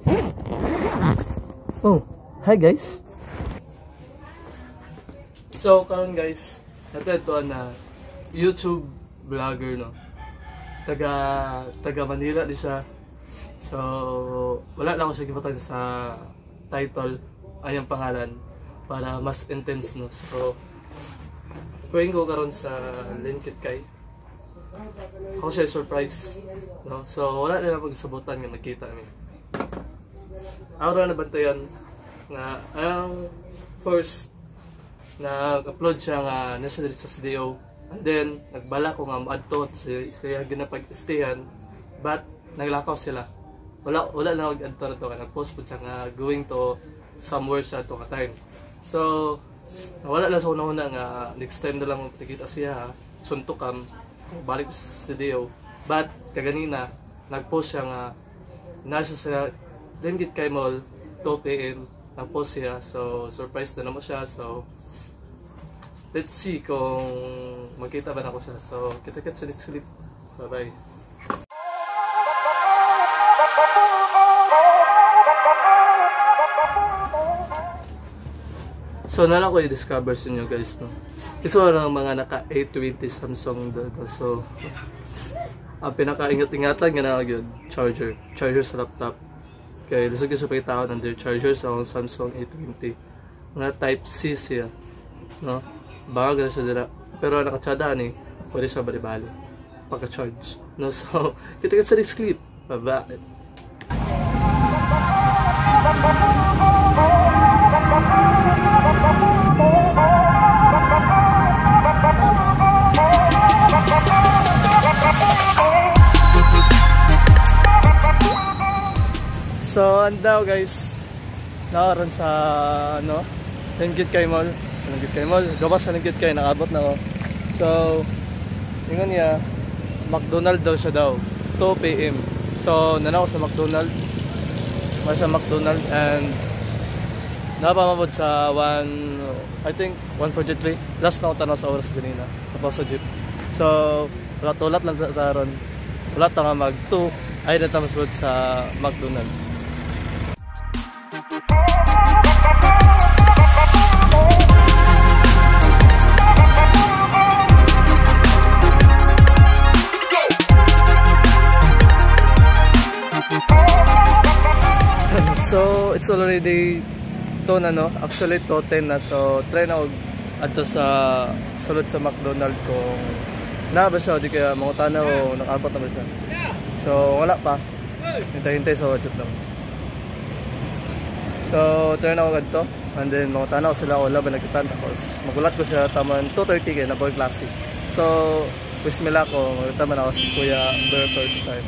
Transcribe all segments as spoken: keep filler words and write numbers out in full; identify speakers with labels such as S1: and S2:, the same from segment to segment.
S1: Oh, hi guys. So karon guys, ito ito na YouTube vlogger no. Taga taga Manila di siya. So wala lang ako siya gibatan sa title ayang pangalan para mas intense no. So kuwing ko karon sa Linkit kay ako siya surprise no. So wala na pagsabutan nga magkita mi. Araw na bantayan nga ang first na upload siya nga nasa sa S D O, and then nagbala ko nga maadto siya siya ginapag-stayan but naglakaw sila. Wala wala na mag-adto na to, nag-post po siya nga going to somewhere sa to ka time. So wala na sa una-una nga next time na lang magkita siya suntukam balik sa S D O, but kaganina nag-post siya nga nasa sa Linkit kay Mall two P M nag-post siya. So surprise na naman siya. So let's see kung magkita ba na ako siya. So kita-kits sa next clip. Bye bye. So nala ko i-discover sa inyo guys no. Kasi wala ng mga naka A twenty Samsung dito. So ang pinaka-ingat-ingatan nga na yun, charger. Charger sa laptop. Kaya lusog yung sa pagkitao ng their charger sa akong Samsung A twenty. Mga type C siya. No? Baka gana siya dila. Pero nakachada ni, pwede siya bali-bali. Pagka-charge. No? So, kita-kits sa next clip. Bye-bye. So, andaw guys, nakaroon sa ano, Linkit kay Mall. Linkit kay Mall, gawas sa Linkit kay, nakabot na ako. So, yun niya, McDonald's daw siya daw, two P M So, nanako sa McDonald's, may sa McDonald's, and napamabot sa one, I think one forty-three. Last na ako tanaw sa oras ganina, tapos sa jeep. So, ulat-ulat lang sa ron, ulat na nga mag two, ay natamasbod sa McDonald's. So it's already to na no, actually to ten na. So try na og adto sa sulod sa McDonald's kung na ba siya di kaya mga tanaw o nakabot na ba siya. So wala pa, hintay-hintay sa WhatsApp lang. So try na og adto, and then mga tanaw sila o laban nagkitan, tapos magulat ko siya taman two thirty kay na boy classic. So wish me luck ko, magtama na ako si Kuya very first time.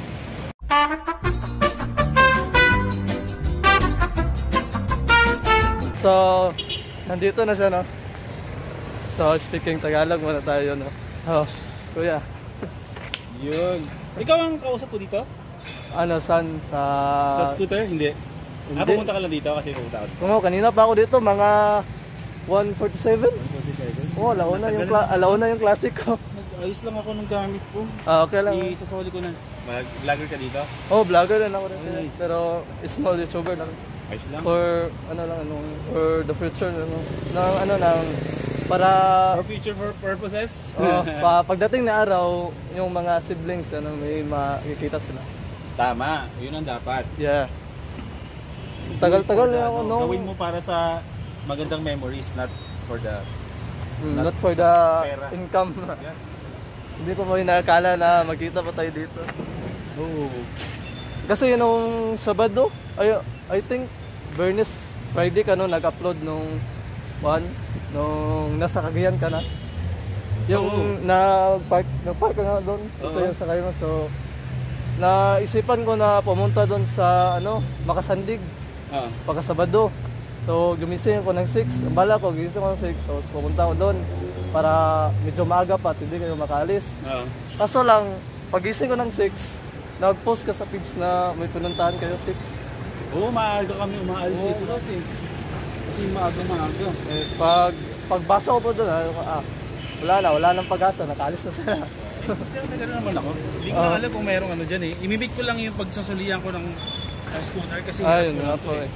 S1: So, nandito na siya, no? So, speaking Tagalog muna tayo, no? So, Kuya.
S2: Yun. Ikaw ang kausap ko dito?
S1: Ano, saan? Sa...
S2: Sa scooter? Hindi. Hindi. Ah, pumunta ka lang dito kasi pumunta ako.
S1: Kung kanina pa ako dito, mga one forty-seven?
S2: one forty-seven?
S1: Oo, oh, alauna yung, alauna yung classic ko.
S2: Ayos lang ako ng gamit ko.
S1: Ah, okay lang.
S2: Isasoli ko na. Mag-vlogger ka dito?
S1: Oo, oh, vlogger na ako rin.
S2: Okay.
S1: Pero, small YouTuber lang.
S2: Ayos lang.
S1: For, ano lang, ano, for the future, ano, ng, ano, ng, para...
S2: For future purposes?
S1: Oh, pa, pagdating na araw, yung mga siblings, ano, may makikita sila.
S2: Tama, yun ang dapat.
S1: Yeah. Tagal-tagal na ako, no?
S2: Gawin mo para sa magandang memories, not for the...
S1: Mm, not, not for the pera. Income.
S2: Yeah.
S1: Hindi ko pa inakala na magkita pa tayo dito.
S2: Oo.
S1: Kasi nung Sabado, ay, I think Bernis Friday ka no, nag-upload nung one, nung nasa Cagayan ka na. Yung oh. nag-park, nag-park ka nga doon. Ito oh. yung sakay mo. So, naisipan ko na pumunta doon sa ano, Makasandig. Oh. Pagka Sabado. So, gumising ko ng six. Ang bala ko, gumising ko ng six. So, pumunta ko doon para medyo maaga pa, hindi kayo makaalis. Oh. Kaso lang, pagising ko ng six, nag-post ka sa page na may pinuntahan kayo six.
S2: Oo, maaga kami umaalis oh. dito kasi. Kasi maaga-maaga.
S1: Eh, pag, pagbasa ko po doon, ah, wala na, wala nang pag-asa, nakaalis na sila.
S2: Kasi nagano naman ako. Hindi ko uh, alam kung mayroong ano dyan eh. Imimik ko lang yung pagsasulian ko ng Ang scooter kasi.
S1: Ayun nga po eh.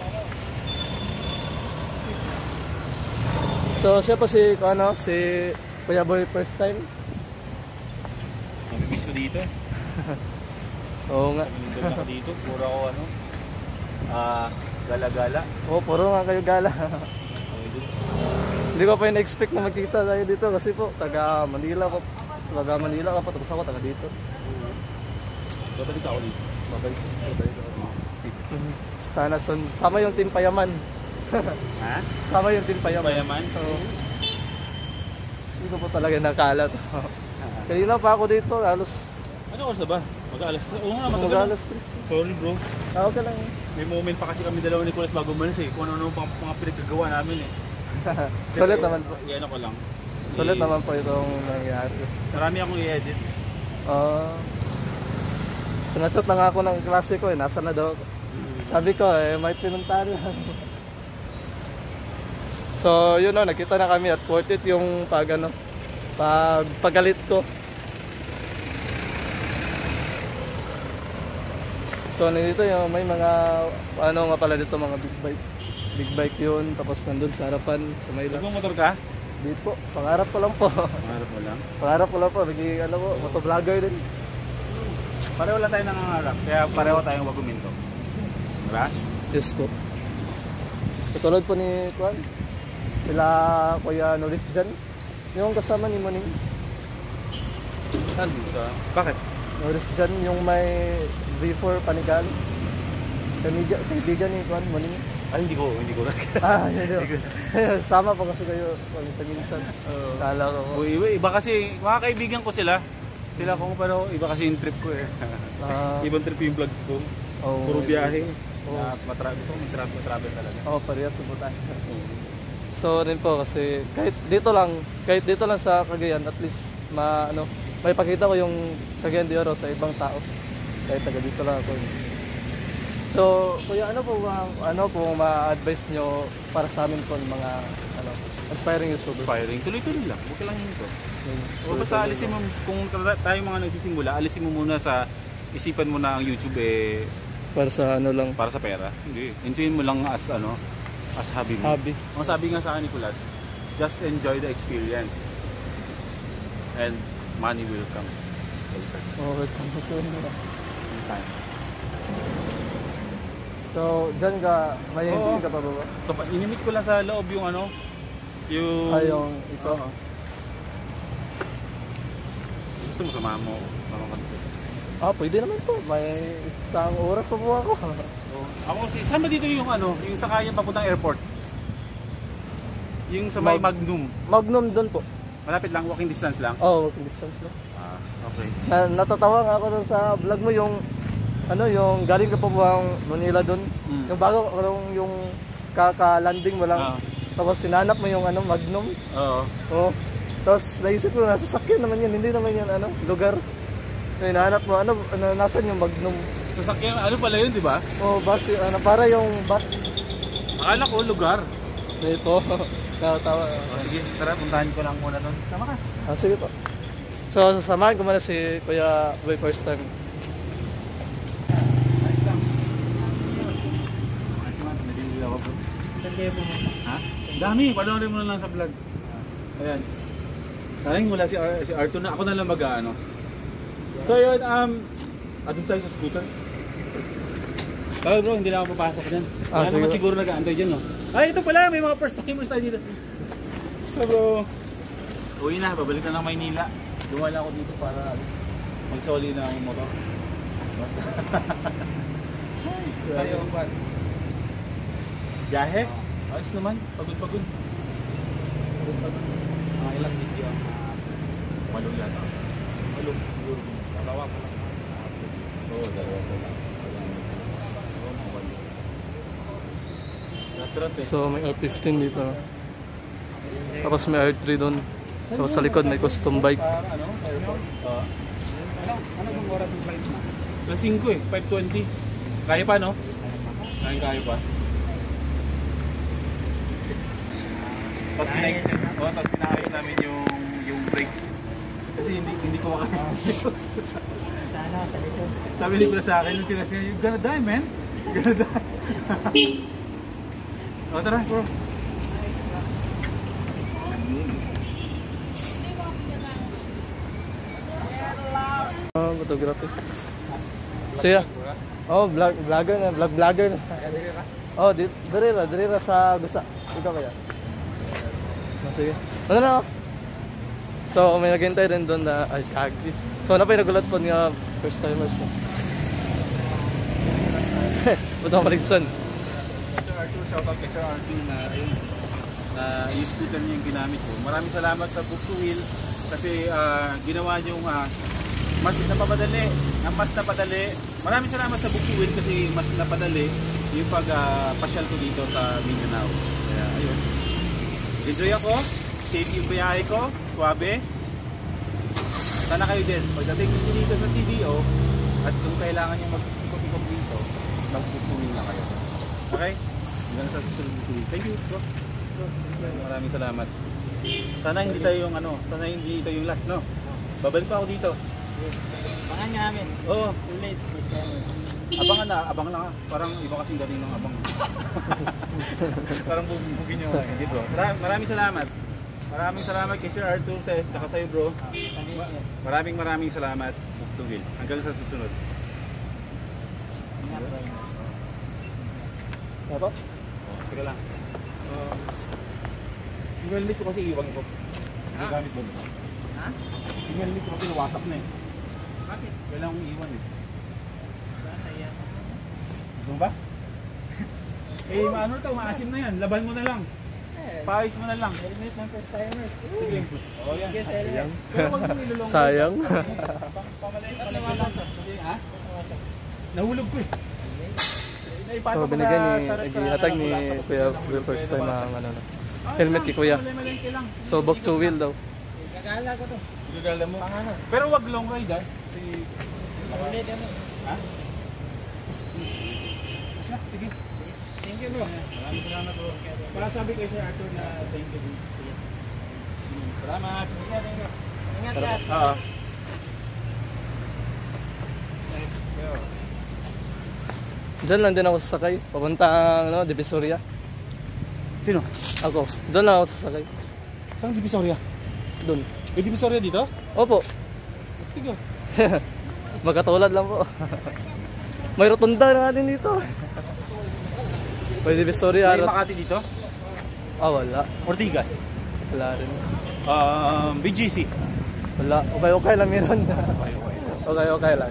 S1: So siya po si, ano, si Kuya Boy first time.
S2: Namimiss ko dito.
S1: Oo nga.
S2: Nandun ako dito. Puro ako ano. Ah, gala-gala.
S1: Oo, puro nga kayo gala. Hindi ko pa in-expect na magkita tayo dito kasi po, taga Manila po. Taga Manila ka po, tapos ako taga dito.
S2: Babalik ako dito.
S1: Babalik. Babalik ako dito. Sana son, sama yung Team Payaman.
S2: Ha?
S1: Sama yung Team Payaman.
S2: Payaman?
S1: Oo. Hindi ko po talaga nakalat. Kanina pa ako dito, halos
S2: Ano oras na ba? Mag-aalas tres. Oo nga, matagal.
S1: mag-alas tres.
S2: Sorry bro.
S1: Ah, okay lang.
S2: May moment pa kasi kami dalawa ni Nicolas bago umalis eh. Kung ano-ano pang mga pinagkagawa namin eh.
S1: Sulit naman po.
S2: Yan ako lang.
S1: Sulit naman po itong nangyari.
S2: Marami akong i-edit.
S1: Ah. Pinachat na nga ako ng klase ko eh, nasa na daw ako. Sabi ko eh, may pinuntahan lang. So, yun o, nakita na kami at worth it yung pag ano, pag pagalit ko. So, nandito yung may mga, ano nga pala dito, mga big bike. Big bike yun, tapos nandun sa harapan, sa may lang.
S2: Nagmumotor ka?
S1: Di po, pangarap ko lang po.
S2: Pangarap mo lang.
S1: Pangarap ko lang po, naging ano po, motovlogger din.
S2: Pareho lang tayo nangangarap. Kaya pareho tayong waguminto. Diba?
S1: Yes po. Katulad po ni Juan, sila Kuya Norris dyan. Yung kasama ni Moning.
S2: Saan dito? Bakit?
S1: Norris dyan, yung may V four Panigal. Kaibigan, kaibigan ni Juan Moning.
S2: Ah, hindi ko, hindi ko.
S1: Ah, yun yun. Sama po kasi kayo minsan.
S2: Uh,
S1: Kala ko po.
S2: iba, iba kasi, mga kaibigan ko sila. Sila ko, pero iba kasi yung trip ko eh.
S1: Ah,
S2: Ibang trip yung vlogs ko.
S1: oh,
S2: Puro biyahe.
S1: Oh.
S2: At matravel. Gusto ko mag-travel, matravel talaga.
S1: Oo, oh, parehas po tayo. So rin po kasi kahit dito lang, kahit dito lang sa Cagayan, at least ma ano, may pakita ko yung Cagayan de Oro sa ibang tao. Kahit taga dito lang ako. So, kuya, ano po ang ano po ma-advise nyo para sa amin po mga ano, aspiring YouTubers?
S2: Inspiring. Tuloy-tuloy lang. Huwag ka lang yun ito.
S1: Yun.
S2: O basta alisin mo, kung tayo mga nagsisimula, alisin mo muna sa isipan mo na ang YouTube eh
S1: Para sa ano lang,
S2: para sa pera. Hindi. Enjoyin mo lang as ano, as hobby mo.
S1: hobby.
S2: Ang sabi nga sa akin, Nicolas, just enjoy the experience. And money will come.
S1: Okay, kung
S2: In time.
S1: So, dyan ka, may
S2: Oo.
S1: hindi ka pa ba ba?
S2: Ito pa, inimit ko lang sa loob yung ano, yung...
S1: Ay, yung ito.
S2: Oo. Gusto mo samahan mo ako?
S1: Ah, pwede naman po. May isang oras pa po ako.
S2: Oh. Ako kasi, saan ba dito yung ano, yung sakayan papuntang airport? Yung sa may
S1: Mag-
S2: Magnum.
S1: Magnum doon po.
S2: Malapit lang, walking distance lang.
S1: Oh, walking distance lang.
S2: Ah, okay.
S1: Na, natatawa nga ako doon sa vlog mo yung ano yung galing ka pa buwang Manila doon.
S2: Mm.
S1: Yung bago yung, yung kaka-landing mo lang.
S2: Ah.
S1: Tapos sinanap mo yung ano Magnum.
S2: Oo.
S1: Oh. Tapos naisip ko nasa sakyan naman yun, hindi naman yan ano lugar. Hinahanap mo ano, ano nasan yung Magnum.
S2: Sasakyan, ano pala yun, di ba?
S1: Oh, bus yung- ano para yung bus.
S2: Akala ko lugar.
S1: Dito. Tawa-tawa.
S2: Oh, sige, tara, puntahan ko lang muna nun. Tama ka.
S1: Ah, sige po. So, sasamahan ko muna si Kuya Boy first time.
S2: Ayos lang. Ayos lang, nabili ako bro.
S1: Saan kayo po?
S2: Ha? Ang dami, panoorin mo na lang sa vlog. Ayan. Sayang wala si, Ar si Arthur na, ako na lang mag-ano. So yun, um, atun tayo sa scooter. Tara bro, hindi na ako papasok dyan.
S1: Ah,
S2: Kaya naman
S1: sige.
S2: siguro nag-aantay dyan, no? Ay, ito pala, may mga first timers tayo dito. Basta bro. Uwi na, babalik na ng Maynila. Dumala ako dito para mag-soli ng motor. Basta. Tayo, pan. Biyahe? Ayos naman, pagod-pagod. Pagod-pagod. Mga ilang video ang uh, walong yata. Walong, siguro. Dalawa ko lang. Oo, dalawa ko lang. Oo, mga walong. Natrat eh.
S1: So, may R fifteen dito. Tapos may R three doon. Tapos sa likod may custom bike.
S2: Parang ano, airport. Uh, ano, ano bang oras yung flight mo? alas singko eh, five twenty. Kaya pa, no? Kaya kaya pa. Tapos pinay, oh, tapos pinaayos namin yung yung brakes. Kasi hindi hindi ko makakaya.
S1: Sana sa likod.
S2: Sabi ni Bro sa akin, nung tinas niya, you're gonna die, man. Ganda. O, tara, bro.
S1: Oh, photography. Siya. Oh, vlog vlogger na, vlog vlogger na. Oh, di dire ra, dire ra sa gusa. Ikaw kaya. Oh, sige. Ano na? So, may naghintay rin doon na ay kagi. So, napay nagulat po nga first timers. Butong Marigson.
S2: Sir Arthur, shoutout kay Sir Arthur na ayun, na yung scooter niya yung ginamit ko. Maraming salamat sa Book to Wheel kasi uh, ginawa niyong uh, mas napapadali, na mas napadali. Maraming salamat sa Book to Wheel kasi mas napadali yung pag-pasyal uh, ko dito sa Mindanao. Kaya ayun. Enjoy ako, safe yung biyahe ko, suabe. Sana kayo din. Pagdating nyo dito sa C D O at kung kailangan nyo mag-ikot-ikot dito, mag-book to wheel na kayo. Okay? Hanggang sa susunod book to wheel. Thank you, bro. Maraming salamat. Sana hindi tayo yung ano, sana hindi ito yung last, no? Babalik pa ako dito.
S3: Abangan nga namin.
S2: Oo.
S3: Ulit.
S2: Abangan na, abangan na. Parang iba kasing galing ng abang. Parang bubugin nyo. Hindi bro. Maraming, maraming salamat. Maraming salamat kay Sir Arthur sa tsaka sa'yo bro. Maraming maraming salamat. Book to wheel. Hanggang sa susunod.
S1: Apa?
S2: Oh, teka lang. Uh, email list ko kasi iwan ko. Hindi gamit mo.
S3: Ha?
S2: Email list ko kasi nawasak na eh.
S3: Bakit?
S2: Kailangan kong iwan eh.
S3: Sana yan.
S2: Gusto mo ba? Eh, maano to, maasim na yan. Laban mo na lang. Paayos mo na lang.
S3: Helmet ng first timers.
S2: Sige. Oh, yan.
S3: Yes, helmet.
S2: Pero wag mong ilulong.
S1: Sayang.
S2: Pamalayin pa naman. Ha? Nahulog ko eh.
S1: So, binigyan ni, naghihatag ni Kuya the first time ang ano na. Helmet kay Kuya. So, book to wheel daw.
S3: Gagala ko to.
S2: Gagala mo. Pero wag long ride ah. Kasi...
S3: Ulit ano.
S2: Ha? Sige.
S3: Thank you bro.
S2: Maraming salamat bro. Para sabi kay Sir Arthur na thank you. Salamat.
S3: Ingat, ingat. Ingat ka.
S2: Oo.
S1: Diyan lang din ako sasakay. Papuntang ano, Divisoria.
S2: Sino?
S1: Ako. Doon lang ako sasakay.
S2: Saan Divisoria?
S1: Doon.
S2: May Divisoria dito?
S1: Opo.
S2: Gusto ko.
S1: Magkatulad lang po. May rotunda na din dito. May Divisoria.
S2: May Makati dito?
S1: Ah, wala.
S2: Ortigas?
S1: Wala rin.
S2: Um, B G C?
S1: Wala. Okay, okay lang meron. Okay, okay lang.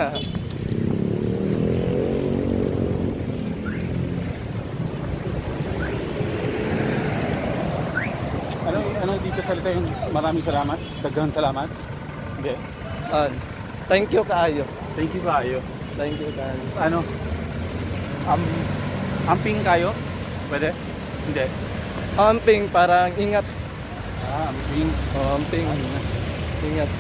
S2: Ano, ano dito salita yung maraming salamat? Daghang salamat? Hindi.
S1: Ah, thank you kaayo.
S2: Thank you kayo.
S1: Thank you kaayo.
S2: Ano? Um, amping kayo? Pwede? Hindi.
S1: Amping, parang ingat.
S2: Ah, amping.
S1: Oh, amping. Ingat.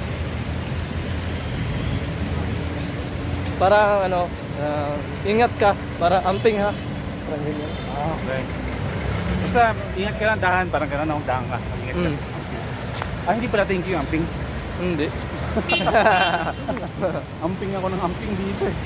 S1: Parang ano, uh, ingat ka. Parang amping ha. Parang ganyan.
S2: Ah, okay. Basta, ingat ka lang, dahan. Parang gano'n akong dahan ka. Ingat ka.
S1: Mm.
S2: Ah, hindi pala thank you, amping.
S1: Hindi.
S2: Amping ako ng amping dito eh.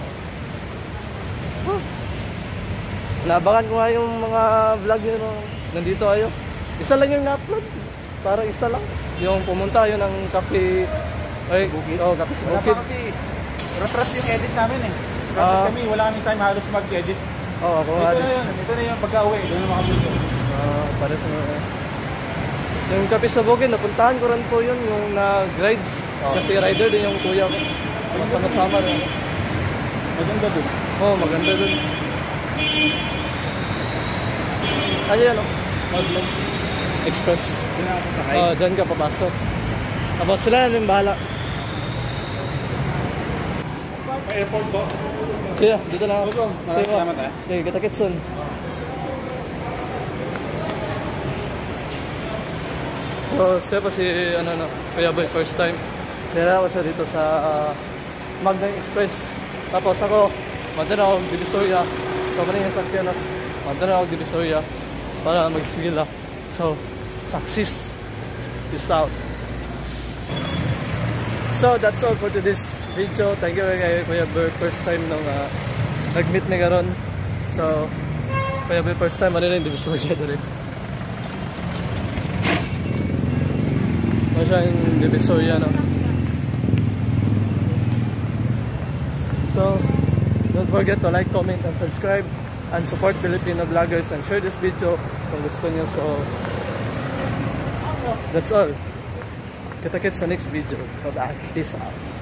S1: Naabangan ko nga yung mga vlog nyo no, nandito ayo. Isa lang yung na-upload. Parang isa lang. Yung pumunta yun ng cafe. Ay, oh, cafe sa
S2: Wala
S1: Bukid.
S2: pa kasi, rap-rap yung edit namin eh. Rap
S1: Ah.
S2: kami, wala kaming time halos mag-edit.
S1: Oo, ako
S2: Ito
S1: nga
S2: na
S1: din.
S2: yun, ito na yung pagka-uwi. Doon na makabuto.
S1: Ah, para sa mga... Yung cafe sa Bukid, napuntahan ko rin po yun, yung nag-rides.
S2: Oh.
S1: Kasi rider din yung kuya ko. Masama-sama rin.
S2: Maganda doon.
S1: Oo, oh, maganda dun. Ano yan, oh?
S2: Mag-vlog.
S1: Express.
S2: Doon na ako sakay.
S1: Oo, oh, dyan ka papasok. Tapos sila na rin bahala.
S2: May airport po.
S1: Siya, dito na ako.
S2: Opo, maraming salamat, ah.
S1: Okay, kita-kitsun. So, siya pa si, ano, no, Kuya Boy, first time. Nila ako siya dito sa uh, Magna Express. Tapos ako, manda na ako Divisoria. So, maraming yung sakyan na. Manda na ako Divisoria para mag-swila. So, success. Peace out. So, that's all for today's video. Thank you kay Kuya Boy, first time nung uh, nag-meet ni karon. So, kaya ba first time ano rin Divisoria dito. Ano siya yung Divisoria, no? So, don't forget to like, comment, and subscribe, and support Filipino vloggers, and share this video kung gusto nyo. So, that's all. Kita-kits sa next video. Bye-bye. Peace out.